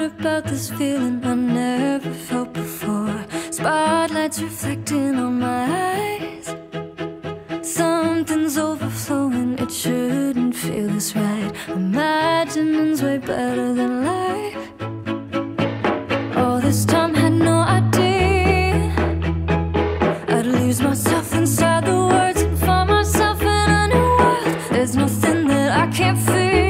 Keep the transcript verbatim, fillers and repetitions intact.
about this feeling I never felt before. Spotlights reflecting on my eyes. Something's overflowing, it shouldn't feel this right. Imagining's way better than life. All this time had no idea I'd lose myself inside the words and find myself in a new world. There's nothing that I can't feel.